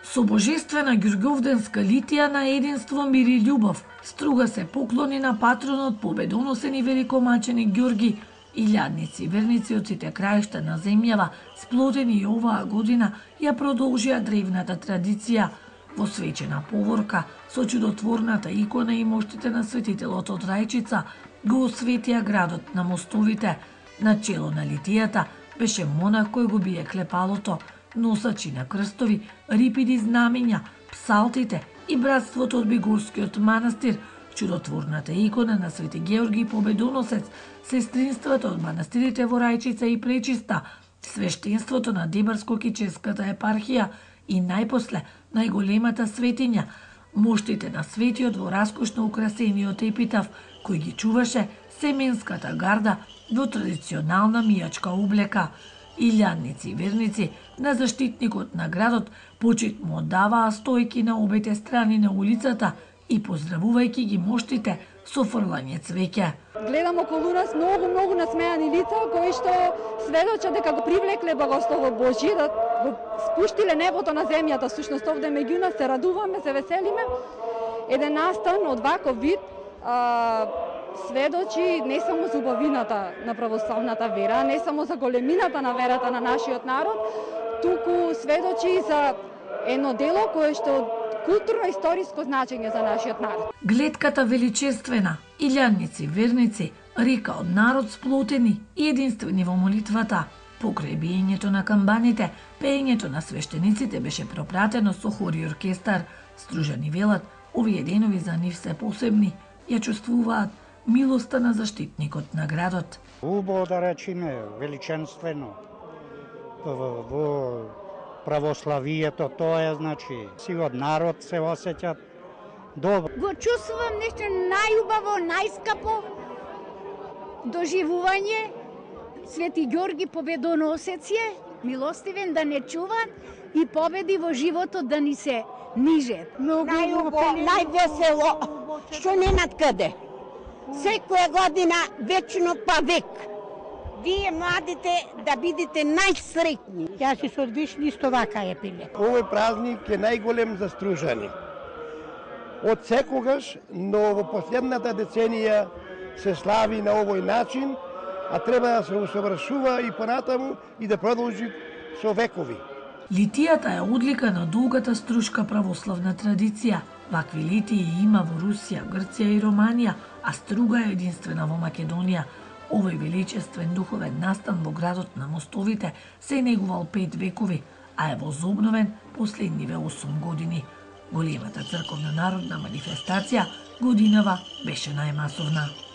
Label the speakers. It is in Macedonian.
Speaker 1: Со божествена ѓурѓовденска литија на единство, мир и љубов, струга се поклони на патронот победоносен и великомаченик Ѓорги. Илјадници верници од сите краишта на земјава, сплотени и оваа година, ја продолжија древната традиција. Во свечена поворка, со чудотворната икона и моштите на светителот од Рајчица, го осветија градот на мостовите. На чело на литијата беше монах кој го бие клепалото, носачи на крстови, рипиди знамења, псалтите и братството од Бигорскиот манастир, чудотворната икона на Свети Георги Победоносец, сестринството од манастирите во Рајчица и Пречиста, свештенството на Дебарско-Кическата епархија и најпосле најголемата светиња, моштите на светиот во раскошно украсениот епитаф, кој ги чуваше семенската гарда во традиционална мијачка облека. Илјадници верници на заштитникот на градот почит му оддаваа стојки на обете страни на улицата и поздравувајќи ги моштите со фрлање цвеќе.
Speaker 2: Гледам околу нас многу насмејани лица кои што сведочат дека го привлекле благослово Божје, да го спуштиле небото на земјата. Всушност овде меѓу нас се радуваме, се веселиме. Еден настан од ваков вид сведочи не само за убавината на православната вера, не само за големината на верата на нашиот народ, туку сведочи за едно дело кое што од културно-историско значење за нашиот народ.
Speaker 1: Гледката величествена, илјадници верници, река од народ сплотени и единствени во молитвата. Покрај биењето на камбаните, пеењето на свештениците беше пропратено со хор и оркестар. Стружани велат, овие денови за нив се посебни, ја чувствуваат милоста на заштитникот на градот.
Speaker 3: Убаво да речеме, величенствено. Во православието тоа е, значи, сигурно народ се осеќат добро.
Speaker 4: Го чувствувам нешто најубаво, најскапо доживување. Свети Ѓорги Победоносец е, милостивен да не чува и победи во животот да ни се ниже.
Speaker 5: Највесело, што не надкаде. Секоја година, вечно па век. Вие младите да бидете најсреќни.
Speaker 6: Јас си со одвишни исто вака е пиле.
Speaker 7: Овој празник е најголем за Стружани. Од секогаш, но во последната деценија се слави на овој начин, а треба да се усовршува и понатаму и да продолжи со векови.
Speaker 1: Литијата е одлика на долгата струшка православна традиција. Вакви литии има во Русија, Грција и Романија, а струга е единствена во Македонија. Овој величествен духовен настан во градот на мостовите се негувал 5 векови, а е возобновен последниве 8 години. Големата црковна народна манифестација годинава беше најмасовна.